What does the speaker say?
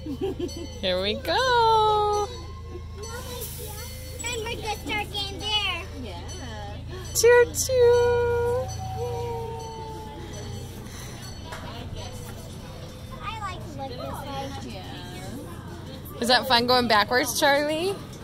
Here we go. And we're gonna start getting there. Yeah. Choo choo. I like to look this way. Yeah. Was that fun going backwards, Charlie?